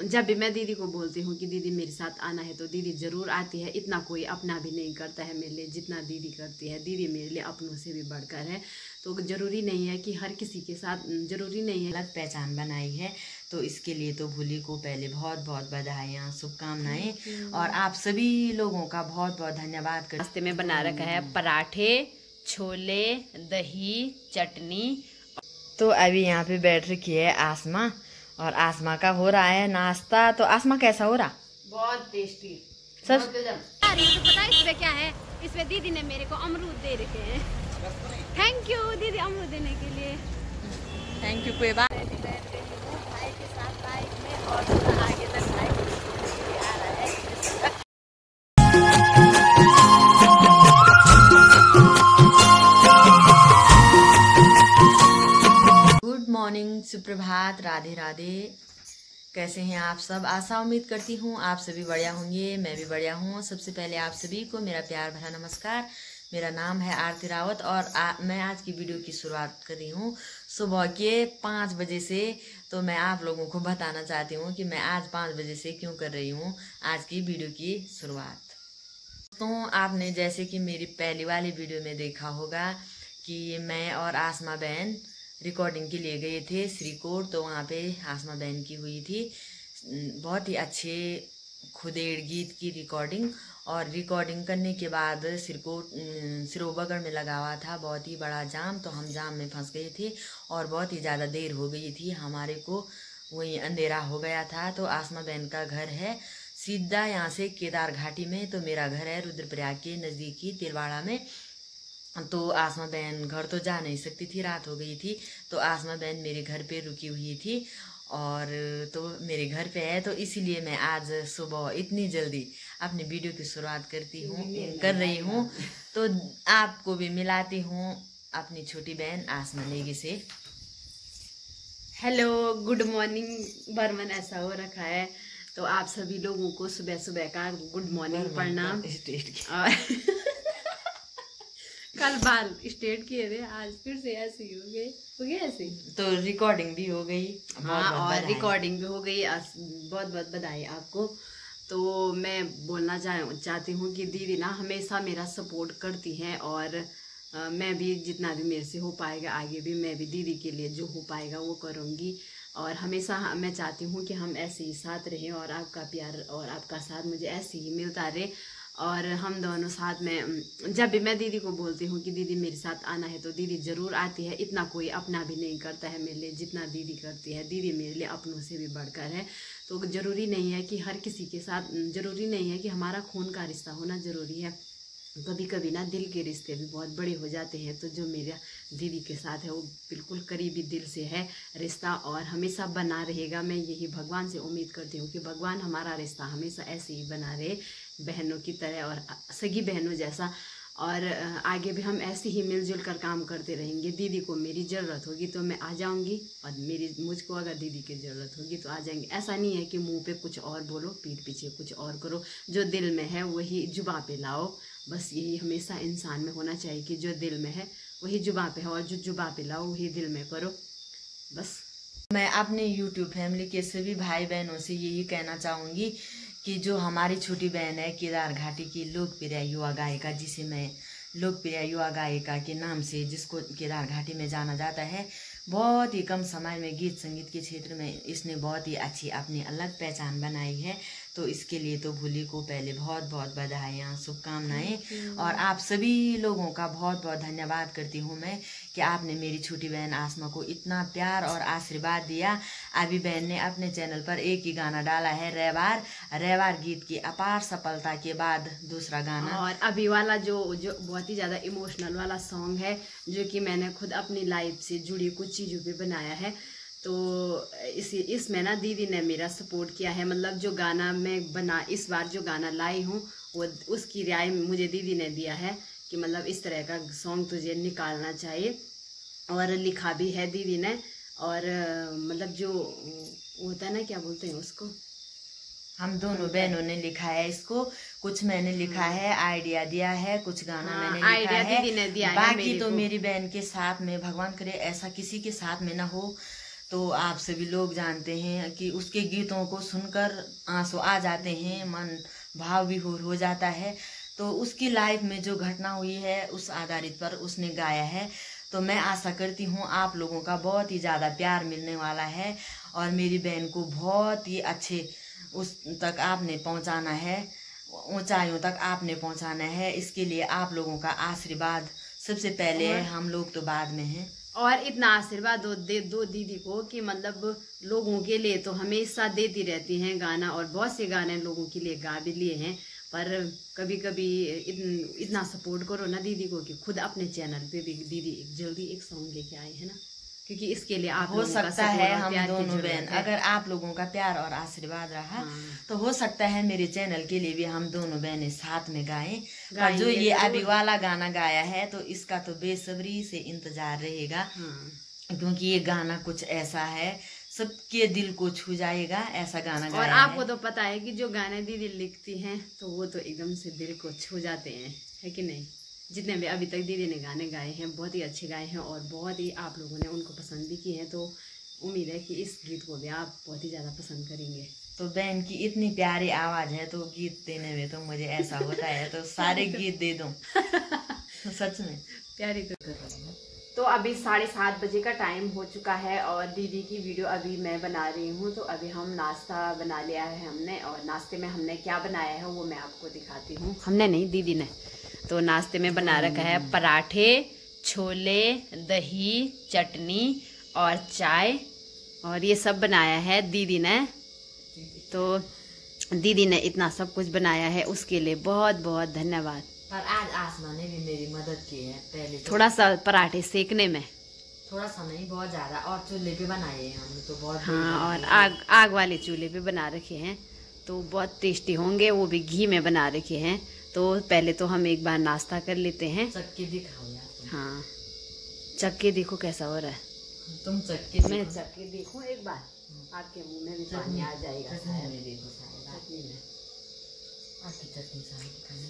जब भी मैं दीदी को बोलती हूँ कि दीदी मेरे साथ आना है तो दीदी ज़रूर आती है। इतना कोई अपना भी नहीं करता है मेरे लिए जितना दीदी करती है। दीदी मेरे लिए अपनों से भी बढ़कर है। तो ज़रूरी नहीं है कि हर किसी के साथ, ज़रूरी नहीं है अलग पहचान बनाई है। तो इसके लिए तो भूली को पहले बहुत बहुत बधाइयाँ, शुभकामनाएं और आप सभी लोगों का बहुत बहुत धन्यवाद। नाश्ते में बना रखा है पराठे, छोले, दही, चटनी। तो अभी यहाँ पे बैठ रखी है आसमा और आसमा का हो रहा है नाश्ता। तो आसमा कैसा हो रहा? बहुत टेस्टी सर। पता है इसमें क्या है? इसमें दीदी ने मेरे को अमरूद दे रखे हैं। थैंक यू दीदी अमरूद देने के लिए। Thank you. कोई बात। भाई के साथ बाइक में और आगे तक बाइक आ रहा है। गुड मॉर्निंग, सुप्रभात, राधे राधे। कैसे हैं आप सब? आशा उम्मीद करती हूँ आप सभी बढ़िया होंगे। मैं भी बढ़िया हूँ। सबसे पहले आप सभी को मेरा प्यार भरा नमस्कार। मेरा नाम है आरती रावत और मैं आज की वीडियो की शुरुआत कर रही हूँ सुबह के 5 बजे से। तो मैं आप लोगों को बताना चाहती हूँ कि मैं आज 5 बजे से क्यों कर रही हूँ आज की वीडियो की शुरुआत। तो आपने जैसे कि मेरी पहली वाली वीडियो में देखा होगा कि मैं और आसमा बहन रिकॉर्डिंग के लिए गए थे श्रीकोट। तो वहाँ पे आसमा बहन की हुई थी बहुत ही अच्छे खुदेड़ गीत की रिकॉर्डिंग। और रिकॉर्डिंग करने के बाद सिरोबगढ़ में लगा हुआ था बहुत ही बड़ा जाम। तो हम जाम में फंस गए थे और बहुत ही ज़्यादा देर हो गई थी हमारे को, वहीं अंधेरा हो गया था। तो आसमा बहन का घर है सीधा यहाँ से केदार घाटी में। तो मेरा घर है रुद्रप्रयाग के नज़दीकी तिलवाड़ा में। तो आसमा बहन घर तो जा नहीं सकती थी, रात हो गई थी। तो आसमा बहन मेरे घर पे रुकी हुई थी और तो मेरे घर पे है। तो इसीलिए मैं आज सुबह इतनी जल्दी अपनी वीडियो की शुरुआत कर रही हूँ। तो आपको भी मिलाती हूँ अपनी छोटी बहन आसमा नेगी से। Hello good morning. बर्मन ऐसा हो रखा है तो आप सभी लोगों को सुबह सुबह का गुड मॉर्निंग प्रणाम। कल बाल स्ट्रेट किए थे, आज फिर से ऐसे ही हो गए ऐसे। तो रिकॉर्डिंग भी हो गई। हाँ और रिकॉर्डिंग भी हो गई। बहुत बहुत बधाई आपको। तो मैं बोलना चाहती हूँ कि दीदी ना हमेशा मेरा सपोर्ट करती हैं और मैं भी जितना भी मेरे से हो पाएगा आगे भी मैं भी दीदी के लिए जो हो पाएगा वो करूँगी। और हमेशा मैं चाहती हूँ कि हम ऐसे ही साथ रहें और आपका प्यार और आपका साथ मुझे ऐसे ही मिलता रहे और हम दोनों साथ में। जब भी मैं दीदी को बोलती हूँ कि दीदी मेरे साथ आना है तो दीदी ज़रूर आती है। इतना कोई अपना भी नहीं करता है मेरे लिए जितना दीदी करती है। दीदी मेरे लिए अपनों से भी बढ़कर है। तो ज़रूरी नहीं है कि हर किसी के साथ, ज़रूरी नहीं है कि हमारा खून का रिश्ता होना ज़रूरी है। कभी कभी ना दिल के रिश्ते भी बहुत बड़े हो जाते हैं। तो जो मेरा दीदी के साथ है वो बिल्कुल करीबी दिल से है रिश्ता और हमेशा बना रहेगा। मैं यही भगवान से उम्मीद करती हूँ कि भगवान हमारा रिश्ता हमेशा ऐसे ही बना रहे, बहनों की तरह और सगी बहनों जैसा। और आगे भी हम ऐसे ही मिलजुल कर काम करते रहेंगे। दीदी को मेरी ज़रूरत होगी तो मैं आ जाऊंगी और मुझको अगर दीदी की ज़रूरत होगी तो आ जाएंगे। ऐसा नहीं है कि मुंह पे कुछ और बोलो पीठ पीछे कुछ और करो। जो दिल में है वही जुबां पे लाओ। बस यही हमेशा इंसान में होना चाहिए कि जो दिल में है वही जुबां पे है और जो जुबां पे लाओ वही दिल में करो। बस मैं अपने YouTube फैमिली के सभी भाई बहनों से यही कहना चाहूँगी कि जो हमारी छोटी बहन है केदार घाटी की लोकप्रिय युवा गायिका, जिसे मैं लोकप्रिय युवा गायिका के नाम से जिसको केदार घाटी में जाना जाता है, बहुत ही कम समय में गीत संगीत के क्षेत्र में इसने बहुत ही अच्छी अपनी अलग पहचान बनाई है। तो इसके लिए तो भूली को पहले बहुत बहुत बधाइयाँ, शुभकामनाएं और आप सभी लोगों का बहुत बहुत धन्यवाद करती हूँ मैं कि आपने मेरी छोटी बहन आसमा को इतना प्यार और आशीर्वाद दिया। अभी बहन ने अपने चैनल पर एक ही गाना डाला है रैवार गीत की अपार सफलता के बाद दूसरा गाना। और अभी वाला जो बहुत ही ज़्यादा इमोशनल वाला सॉन्ग है जो कि मैंने खुद अपनी लाइफ से जुड़ी कुछ चीज़ों पे बनाया है। तो इसमें ना दीदी ने मेरा सपोर्ट किया है। मतलब जो गाना मैं इस बार जो गाना लाई हूँ वो उसकी राय मुझे दीदी ने दिया है कि मतलब इस तरह का सॉन्ग तुझे निकालना चाहिए और लिखा भी है दीदी ने। और मतलब जो होता है ना, क्या बोलते हैं उसको, हम दोनों बहनों ने लिखा है इसको। कुछ मैंने लिखा है, आइडिया दिया है, कुछ गाना मैंने लिखा है, दीदी ने दिया बाकी तो मेरी बहन के साथ में, भगवान करे ऐसा किसी के साथ में ना हो। तो आप सभी लोग जानते हैं कि उसके गीतों को सुनकर आंसू आ जाते हैं, मन भाव विभोर हो जाता है। तो उसकी लाइफ में जो घटना हुई है उस आधारित पर उसने गाया है। तो मैं आशा करती हूँ आप लोगों का बहुत ही ज़्यादा प्यार मिलने वाला है और मेरी बहन को बहुत ही अच्छे उस तक आपने पहुँचाना है, ऊंचाइयों तक आपने पहुँचाना है। इसके लिए आप लोगों का आशीर्वाद सबसे पहले है, हम लोग तो बाद में हैं। और इतना आशीर्वाद दो दीदी को कि मतलब लोगों के लिए तो हमेशा देती रहती हैं गाना, और बहुत से गाने लोगों के लिए गा भी लिए हैं। पर कभी कभी इतना सपोर्ट करो ना दीदी को कि खुद अपने चैनल पे भी दीदी जल्दी एक सॉन्ग लेके आए है ना, क्योंकि इसके लिए आप हो सकता है हम दोनों बहन, अगर आप लोगों का प्यार और आशीर्वाद रहा तो हो सकता है मेरे चैनल के लिए भी हम दोनों बहनें साथ में गाएं। और जो ये अभी वाला गाना गाया है तो इसका तो बेसब्री से इंतजार रहेगा, क्योंकि ये गाना कुछ ऐसा है सबके दिल को छू जाएगा, ऐसा गाना गाया और आपको तो पता है कि जो गाने दीदी लिखती हैं तो वो तो एकदम से दिल को छू जाते हैं, है कि नहीं। जितने भी अभी तक दीदी ने गाने गाए हैं बहुत ही अच्छे गाए हैं और बहुत ही आप लोगों ने उनको पसंद भी किए हैं। तो उम्मीद है कि इस गीत को भी आप बहुत ही ज़्यादा पसंद करेंगे। तो बहन की इतनी प्यारी आवाज़ है तो गीत देने में तो मुझे ऐसा होता है तो सारे गीत दे दूँ सच में प्यारी तो कर रही हूँ। तो अभी 7:30 बजे का टाइम हो चुका है और दीदी की वीडियो अभी मैं बना रही हूँ। तो अभी हम नाश्ता बना लिया है हमने, और नाश्ते में हमने क्या बनाया है वो मैं आपको दिखाती हूँ। हमने नहीं, दीदी ने। तो नाश्ते में बना रखा है पराठे, छोले, दही, चटनी और चाय, और ये सब बनाया है दीदी ने। तो दीदी ने इतना सब कुछ बनाया है, उसके लिए बहुत बहुत धन्यवाद। पर आज आसमा ने भी मेरी मदद की है। पहले तो थोड़ा सा पराठे सेकने में, थोड़ा सा नहीं बहुत ज़्यादा, और चूल्हे पे बनाए हैं हमने तो बहुत। हाँ, और आग वाले चूल्हे पे बना रखे हैं तो बहुत टेस्टी होंगे, वो भी घी में बना रखे हैं। तो पहले तो हम एक बार नाश्ता कर लेते हैं। चक्के दिखाओ यार तुम। हाँ, चक्के देखो कैसा हो रहा है। तुम चक्के मैं चक्के देखूं एक बार, आपके मुंह में भी पानी आ जाएगा। चटनी में देखो चटनी में आपकी चटनी सारी।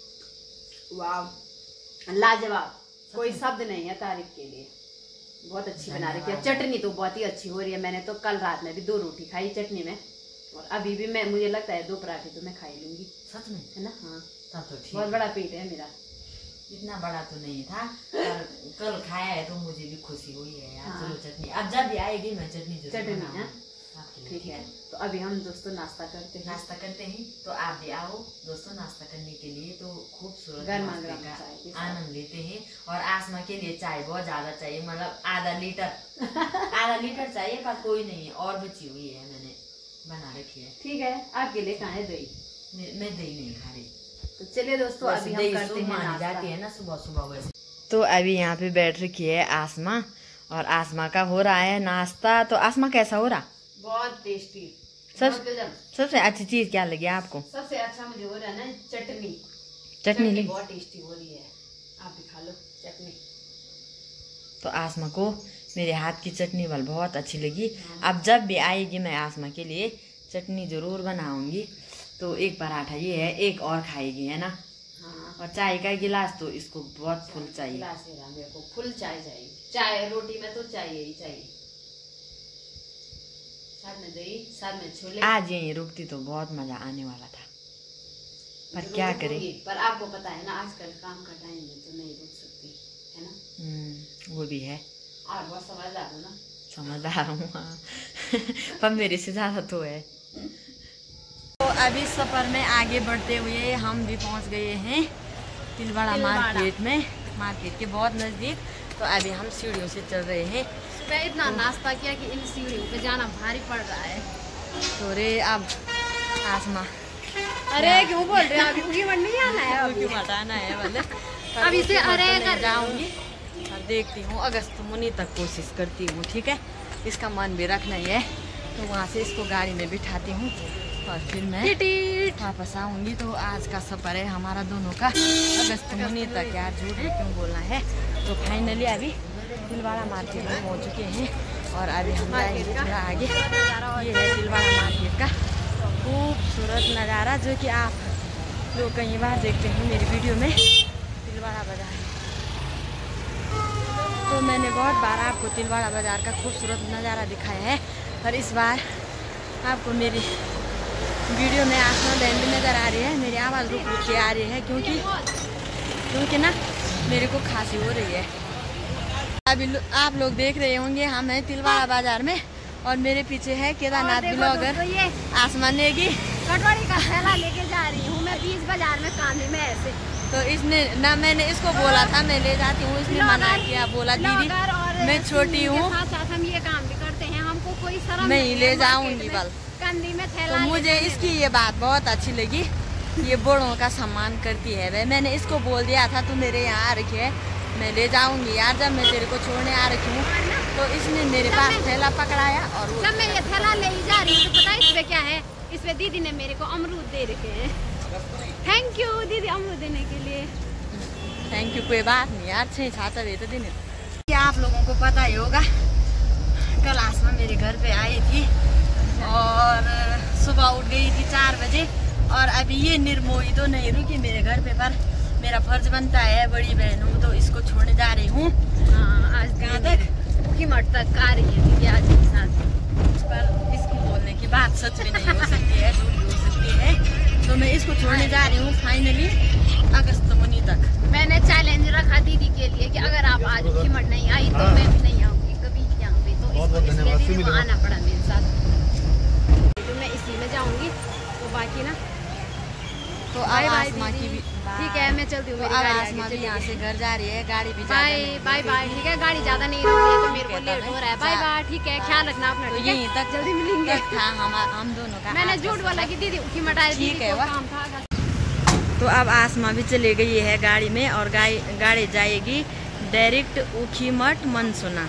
वाह, लाजवाब, कोई शब्द नहीं है तारीफ के लिए। बहुत अच्छी बना रही है चटनी, तो बहुत ही अच्छी हो रही है। मैंने तो कल रात में भी 2 रोटी खाई चटनी में, और अभी भी मैं, मुझे लगता है 2 पराठे तो मैं खा ही लूंगी। सच में, है ना। हाँ, तब तो ठीक। बहुत बड़ा पेट है मेरा। इतना बड़ा तो नहीं था, पर कल खाया है तो मुझे भी खुशी हुई है यार। चलो चटनी अब जब भी आएगी मैं चटनी है, ठीक है। तो अभी हम दोस्तों नाश्ता करते हैं। तो आप भी आओ दोस्तों नाश्ता करने के लिए। तो खूबसूरत गर्मा नाश्ते गर्म का चाय आनंद लेते हैं। और आसमा के लिए चाय बहुत ज्यादा चाहिए, मतलब आधा लीटर चाहिए, पर कोई नहीं है, और बची हुई है, मैंने बना रखी है। ठीक है, आपके लिए कहाँ है दही? मैं दही नहीं खा रही। तो चलिए दोस्तों अभी हम करते हैं नाश्ता। जाती है ना सुबह सुबह वैसे। तो अभी यहाँ पे बैठ रखी है आसमा, और आसमा का हो रहा है नाश्ता। तो आसमा कैसा हो रहा? बहुत टेस्टी। सबसे अच्छी चीज क्या लगी आपको? सबसे अच्छा मुझे हो रहा है ना चटनी बहुत टेस्टी हो रही है, आप भी खा लो चटनी। तो आसमा को मेरे हाथ की चटनी वाल बहुत अच्छी लगी। अब जब भी आएगी मैं आसमा के लिए चटनी जरूर बनाऊंगी। तो एक पराठा ये है, एक और खाएगी, है ना। हाँ। और चाय का गिलास तो इसको बहुत फुल चाहिए। गिलास मेरे को फुल चाय चाहिए। चाय रोटी में तो चाहिए ही चाहिए, साथ में दही, साथ में छोले। आज यहीं रुकती तो बहुत मजा आने वाला था, पर क्या करें। पर आपको पता है ना आजकल काम का टाइम है तो नहीं रुक सकती, है ना। वो भी है। आप बहुत समझदार हो ना। समझदार हूँ पर मेरे से ज्यादा तो है। तो अभी सफर में आगे बढ़ते हुए हम भी पहुंच गए हैं तिलवाड़ा मार्केट में, मार्केट के बहुत नज़दीक। तो अभी हम सीढ़ियों से चल रहे हैं। मैं इतना नाश्ता किया कि इन सीढ़ियों पे जाना भारी पड़ रहा है। तो रे अब आसमा, अरे क्यों बोल रहे हैं? अभी उनकी मंडी नहीं आना है, अभी क्यों हटाना है मतलब। अब इसे अरे कर जाऊंगी और देखती हूँ अगस्त मुनी तक कोशिश करती हूँ, ठीक है। इसका मन भी रखना ही है। तो वहाँ से इसको गाड़ी में बिठाती हूँ और फिर मैं वापस आऊँगी। तो आज का सफ़र है हमारा दोनों का अगस्त मुनी तक। यार झूठ है क्यों बोलना है। तो फाइनली अभी तिलवाड़ा मार्केट में पहुँच चुके हैं और अभी हम जाएंगे थोड़ा आगे। ये है तिलवाड़ा मार्केट का खूबसूरत नज़ारा, जो कि आप लोग कई बार देखते हैं मेरी वीडियो में। तिलवाड़ा बाजार तो मैंने बहुत बार आपको तिलवाड़ा बाज़ार का खूबसूरत नज़ारा दिखाया है, पर इस बार आपको मेरी वीडियो में आसमान बैंड नज़र आ रही है। मेरी आवाज़ रुक रुक के आ रही है क्योंकि ना मेरे को खांसी हो रही है। अभी आप लोग देख रहे होंगे हम हैं तिलवाड़ा बाज़ार में और मेरे पीछे है केदारनाथ ब्लॉगर आसमान नेगी। कटोरी का थैला लेके जा रही हूँ मैं बीच बाजार में कांधे में ऐसे। तो इसने ना, मैंने इसको बोला था मैं ले जाती हूँ, इसने मना किया, बोला दीदी मैं छोटी हूँ, हम ये काम भी करते हैं, हमको कोई शर्म नहीं, ले जाऊंगी बल कंधी में थैला। तो मुझे इसकी ये बात बहुत अच्छी लगी, ये बड़ों का सम्मान करती है। वह मैंने इसको बोल दिया था तू मेरे यहाँ आ रखी है, मैं ले जाऊंगी यार, जब मैं तेरे को छोड़ने आ रखी हूँ। तो इसने मेरे पास थैला पकड़ाया और जब मैं ये थैला ले जा रही हूँ तो पता है इसमें क्या है? इसमें दीदी ने मेरे को अमरूद दे रखे हैं। थैंक यू दीदी अमरूद देने के लिए। थैंक यू, कोई बात नहीं यार, अच्छे छाता दे तो देने। क्या आप लोगों को पता ही होगा, कल आसमा मेरे घर पे आई थी और सुबह उठ गई थी 4 बजे और अभी ये निर्मोही तो नहीं रुकी मेरे घर पे, पर मेरा फर्ज बनता है, बड़ी बहन हूँ तो इसको छोड़ने जा रही हूँ। आज कहाँ तक? कीमत तक आ रही है दीदी आज के साथ, पर इसकी बोलने की बात सच में नहीं हो सकती है, झूठ भी हो सकती है। तो मैं इसको छोड़ने जा रही हूँ फाइनली अगस्त मुनी तक। मैंने चैलेंज रखा दीदी के लिए कि अगर आप आज कीमत नहीं आई तो मैं भी नहीं आऊँगी कभी यहाँ पे, तो इसलिए दीदी को आना पड़ा मेरे साथ। तो मैं इसी में जाऊँगी, तो बाकी ना तो अब आसमा की भी ठीक है, मैं चलती हूँ। अब आसमा भी यहाँ से घर जा रही है, गाड़ी भी बाय बाय बाय। ठीक है, गाड़ी ज्यादा नहीं रुक रही है तो मेरे को लेट हो रहा है। बाय बाय, ठीक है, ख्याल रखना अपना। ठीक है, यहीं तक जल्दी मिलेंगे। हम दोनों का मैंने झूठ बोला कि दीदी की मटाई, ठीक है काम था। तो अब आसमा भी चले गई है गाड़ी में और गाड़ी जाएगी डायरेक्ट ऊखीमठ मनसुना।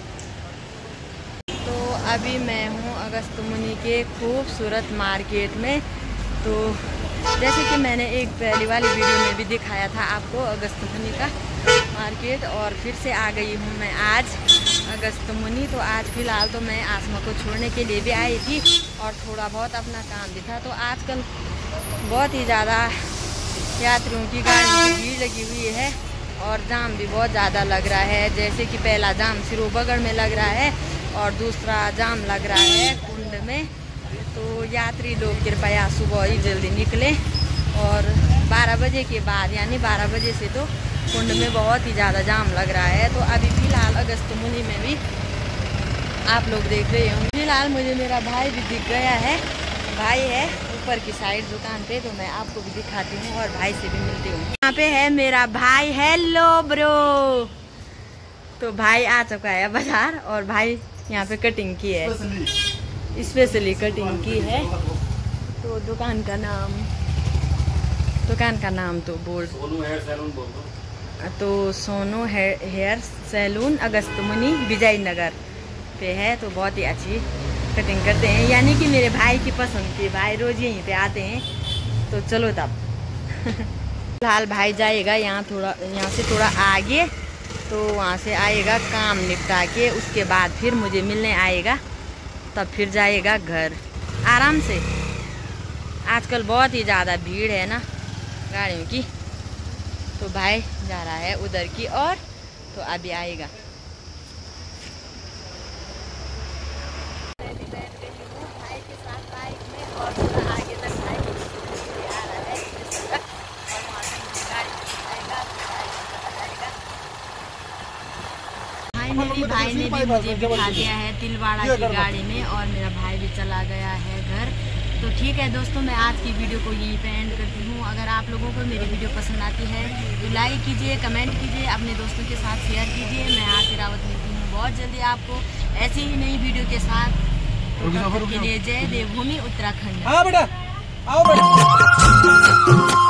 तो अभी मैं हूँ अगस्त मुनि के खूबसूरत मार्केट में। तो जैसे कि मैंने एक पहली वाली वीडियो में भी दिखाया था आपको अगस्त मुनि का मार्केट, और फिर से आ गई हूँ मैं आज अगस्त मुनि। तो आज फ़िलहाल तो मैं आसमा को छोड़ने के लिए भी आई थी और थोड़ा बहुत अपना काम भी था। तो आजकल बहुत ही ज़्यादा यात्रियों की गाड़ियों की भीड़ लगी हुई है और जाम भी बहुत ज़्यादा लग रहा है। जैसे कि पहला जाम सिरोबगढ़ में लग रहा है और दूसरा जाम लग रहा है कुंड में। तो यात्री लोग कृपया सुबह ही जल्दी निकलें और 12 बजे के बाद, यानी 12 बजे से तो कुंड में बहुत ही ज़्यादा जाम लग रहा है। तो अभी फ़िलहाल अगस्त मुनि में भी आप लोग देख रहे होंगे। फिलहाल मुझे मेरा भाई भी दिख गया है, भाई है ऊपर की साइड दुकान पे, तो मैं आपको भी दिखाती हूँ और भाई से भी मिलती हूँ। यहाँ पे है मेरा भाई, हेलो ब्रो। तो भाई आ चुका है बाजार और भाई यहाँ पे कटिंग की है, स्पेशली कटिंग की है। तो दुकान का नाम तो बोल, सोनू हेयर सैलून बोल दो। तो सोनू हेयर सैलून अगस्त मुनि विजयनगर पे है। तो बहुत ही अच्छी कटिंग करते हैं, यानी कि मेरे भाई की पसंद की, भाई रोज यहीं पे आते हैं। तो चलो तब फिलहाल भाई जाएगा यहाँ से थोड़ा आगे, तो वहाँ से आएगा काम निपटा के, उसके बाद फिर मुझे मिलने आएगा, तब फिर जाएगा घर आराम से। आजकल बहुत ही ज़्यादा भीड़ है ना गाड़ियों की। तो भाई जा रहा है उधर की और, तो अभी आएगा। मेरी भाई ने भी मुझे बिठा दिया है तिलवाड़ा की गाड़ी में और मेरा भाई भी चला गया है घर। तो ठीक है दोस्तों, मैं आज की वीडियो को यहीं पे एंड करती हूँ। अगर आप लोगों को मेरी वीडियो पसंद आती है तो लाइक कीजिए, कमेंट कीजिए, अपने दोस्तों के साथ शेयर कीजिए। मैं आरती रावत मिलती हूँ बहुत जल्दी आपको ऐसी ही नई वीडियो के साथ। तो तब तक के लिए जय देवभूमि उत्तराखंड।